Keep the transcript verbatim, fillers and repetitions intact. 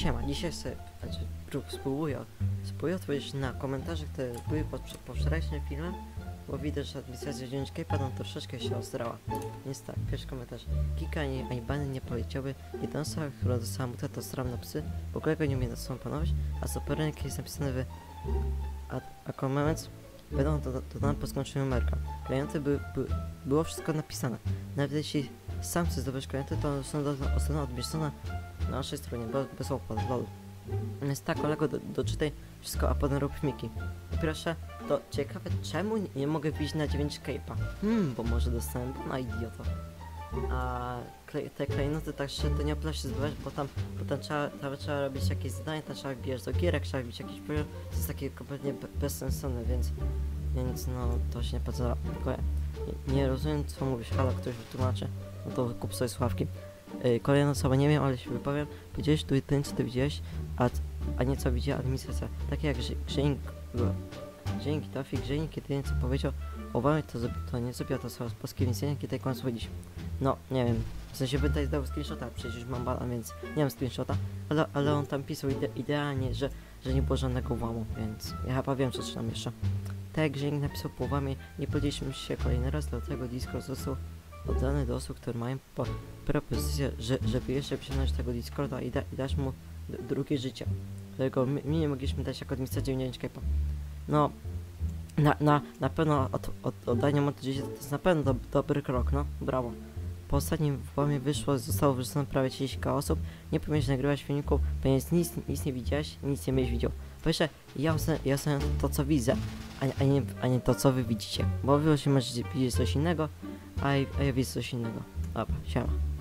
siema, dzisiaj sobie, znaczy, prób- spróbuję, spróbuję odpowiedzieć na komentarze, które były pod, po wczorajszym filmem, bo widać, że administracja Dziewięćkejpa tam troszeczkę się osrała. Więc tak, pierwszy komentarz. Kika ani, ani bany nie poleciały, jedna osoba, która dostała mutę, to sram na psy, w ogóle go nie umie nad sobą panować, a supernik jest napisane w a, a koment będą dodane po skończeniu numerka. Klienty by, by, było wszystko napisane. Nawet jeśli sam chcesz zdobyć klienty, to są osobno odmieszczone na naszej stronie, bez, bez opłat, lol. Więc tak, kolego, do, doczytaj wszystko, a potem rób filmiki. Po pierwsze, to ciekawe, czemu nie, nie mogę wbić na Dziewięćkejpa? Hmm, bo może dostałem na idioto. A klej, te klejnoty tak się to nie opłaca się zbywać, bo tam, bo tam trzeba, tam trzeba robić jakieś zadania, tam trzeba wbijać do gierek, trzeba robić jakiś poziom, to jest takie kompletnie be, bezsensowne, więc, więc no, to się nie opłaca. Tylko ja nie, nie rozumiem, co mówisz, halo, ktoś wytłumaczy, no to kup sobie słuchawki. Yy, kolejna osoba, nie wiem, ale się wypowiem, powiedziałeś tu ten, co ty widziałeś, a, a nie co widziała administracja, takie jak Grzeńk, Dzięki Tafik, Grzeńk, kiedy co powiedział, obawę to, to nie zrobiła to z polskiej więzienia, kiedy kłamstwo powiedzieć. No, nie wiem, w sensie bym tutaj dał screenshota, przecież mam bana, więc nie mam screenshota, ale, ale on tam pisał ide idealnie, że, że nie było żadnego włamu, więc ja chyba wiem, co czytam jeszcze. Tak jak Grzeńk napisał połowami, nie podzieliliśmy się kolejny raz, dlatego Discord został oddany do osób, które mają po propozycję, że, żeby jeszcze przyjąć tego Discorda i, da, i dać mu drugie życie, którego my, my nie mogliśmy dać jako administracja Dziewięćkejpa. No, na, na, na pewno od, od, oddanie mu to życie to jest na pewno do, dobry krok, no, brawo. Po ostatnim włamie wyszło, zostało wyrzucone prawie trzydzieści osób, nie powinieneś nagrywać filmików, ponieważ nic, nic nie widziałeś, nic nie będziesz widział. Po pierwsze, ja oceniam, ja oceniam to, co widzę, a, a, nie, a nie to, co wy widzicie, bo wy się możecie widzieć coś innego, a, a ja widzę coś innego. Dobra, siema.